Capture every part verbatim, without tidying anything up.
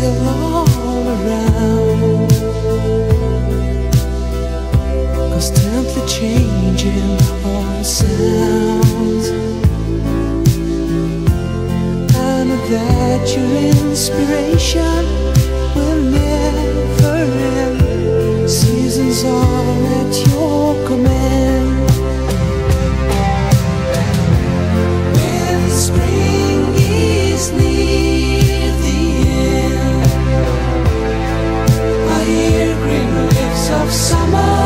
still all around, constantly changing all the sounds. I know that your inspiration will never end. Seasons are at your command. When spring is near the end, I hear green leaves of summer.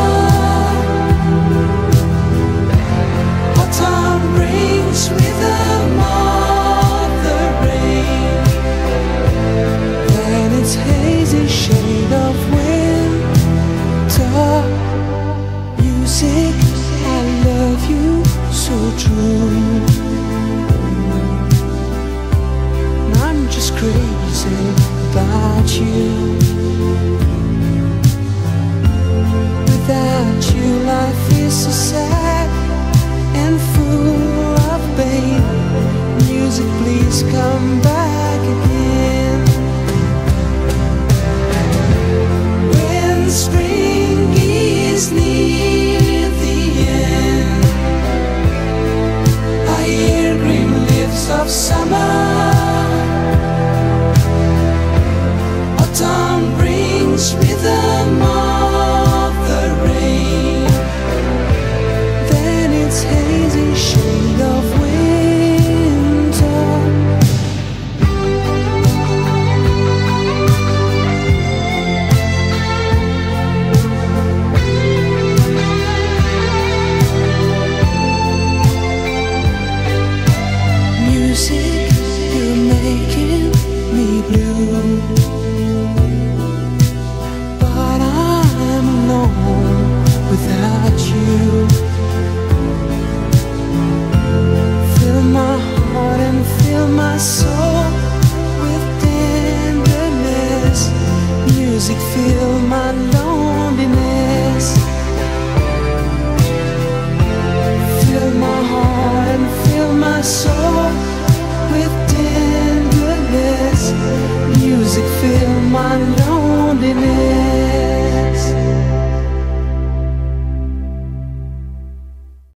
Autumn brings rhythm of the rain, and its hazy shade of winter. Music, I love you so true. And I'm just crazy about you. Without you, life is so sad and full of pain. Music, please come back again. When spring is near the end, I hear green leaves of summer. Autumn brings rhythm of the rain, then its hazy shade of winter. Music, you're making me blue, but I'm alone without you. Fill my heart and fill my soul with tenderness. Music, fill my loneliness. Fill my heart and fill my soul with tenderness. Music, fill